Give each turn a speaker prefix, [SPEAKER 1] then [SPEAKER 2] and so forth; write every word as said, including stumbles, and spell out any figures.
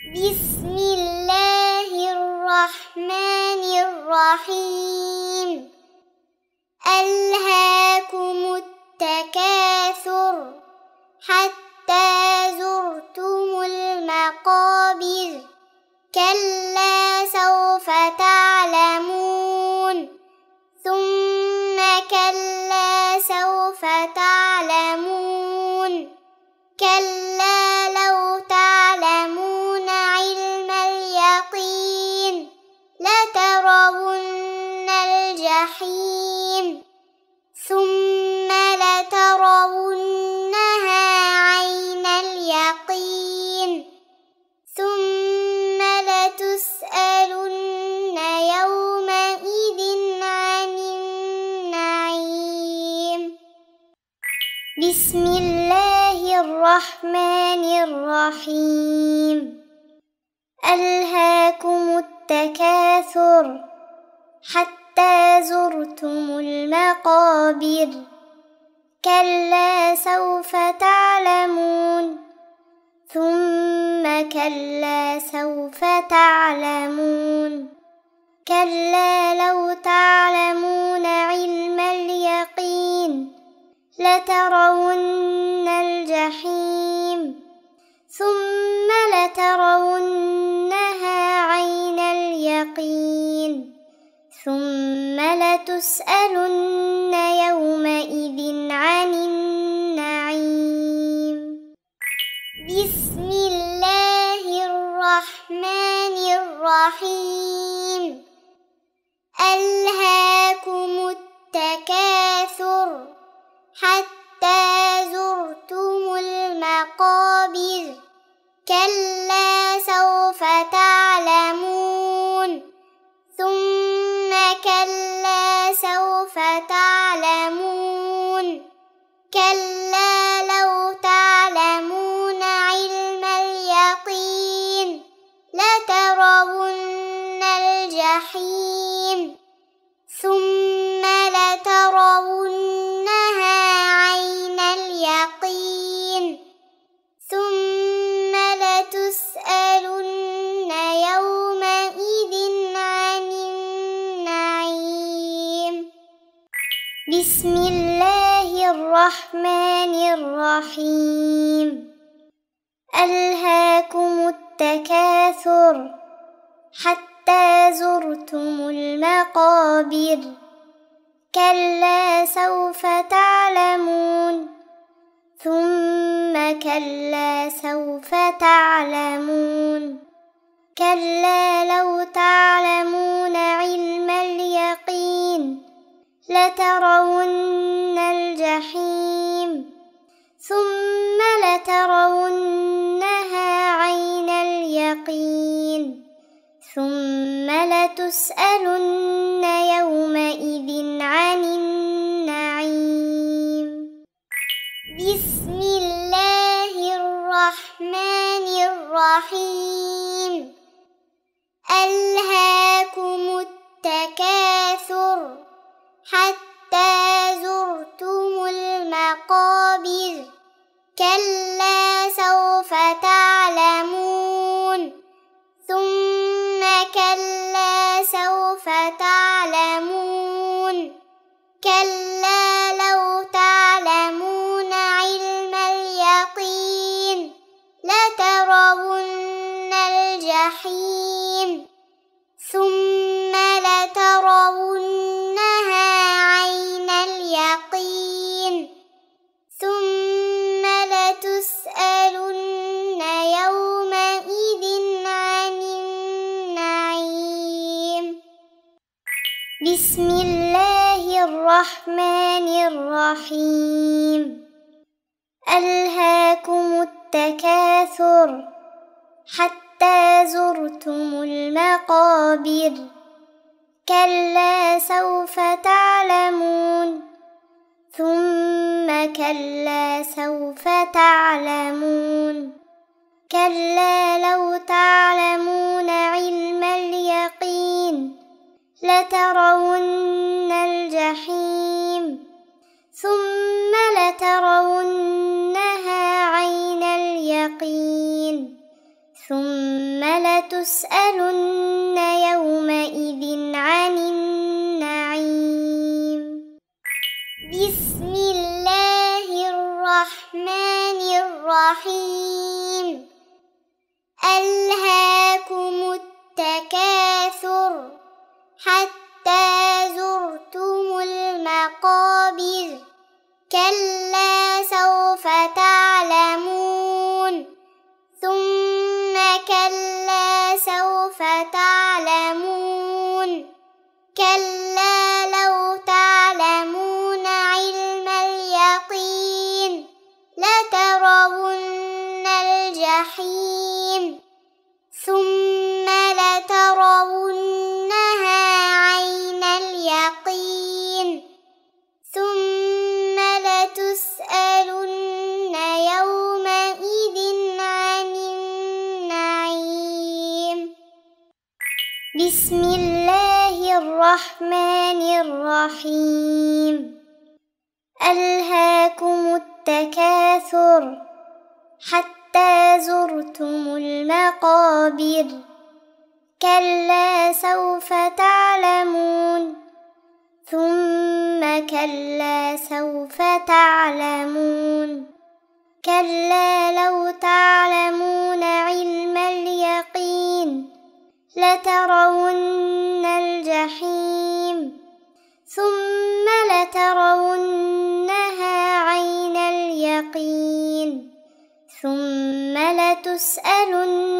[SPEAKER 1] بسم الله الرحمن الرحيم ألهاكم التكاثر حتى زرتم المقابر كلا سوف تعلمون ثم كلا سوف تعلمون كلا لو تعلمون علم اليقين لترون الجحيم ثم لترونها عين اليقين ثم لتسألن يومئذ عن النعيم بسم الله الرحمن الرحيم ألهاكم التكاثر حتى زرتم المقابر كلا سوف تعلمون ثم كلا سوف تعلمون كلا لو تعلمون علم اليقين لترون الجحيم ثم لترونها عين اليقين ثم لتسألن يومئذ عن النعيم بسم الله الرحمن الرحيم ألهاكم التكاثر حتى زرتم المقابر كلا سوف تعلمون ثم كلا سوف تعلمون كلا لو تعلمون علم اليقين لترون الجحيم ثم لترونها عين اليقين ثم لتسألن يومئذ عن النعيم بسم الله الرحمن الرحيم ألهاكم التكاثر حتى زرتم المقابر كلا سوف تعلمون ثم كلا سوف تعلمون كلا لو تعلمون علم اليقين لترون الجحيم ثم لترونها عين اليقين ثم لتسألن يومئذ عن النعيم بسم الله الرحمن الرحيم ألهاكم التكاثر حتى زرتم المقابر كلا سوف تعلمون ثم كلا سوف تعلمون كلا لو تعلمون علم اليقين لترون الجحيم ثم لترونها عين اليقين ثم لتسألن يومئذ عن النعيم بسم الله الرحمن الرحيم ألهاكم التكاثر حتى زرتم المقابر كلا سوف تعلمون ثم كلا سوف تعلمون كلا لو تعلمون علم اليقين لترون الجحيم ثم لترونها عين اليقين ثم لتسألن يومئذ عن النعيم. بسم الله الرحمن الرحيم. ألهاكم التكاثر حتى زرتم المقابر كلا سوف تعلمون ثم كلا سوف تعلمون كلا لو تعلمون علم اليقين لترون الجحيم ثم لترونها عين اليقين ثم لتسألن يومئذ عن النعيم. بسم الله الرحمن الرحيم. ألهاكم التكاثر حتى زرتم المقابر كلا سوف تعلمون ثم كلا سوف تعلمون كلا لو تعلمون علم اليقين لترون الجحيم ثم لترونها عين اليقين ثم لتسألن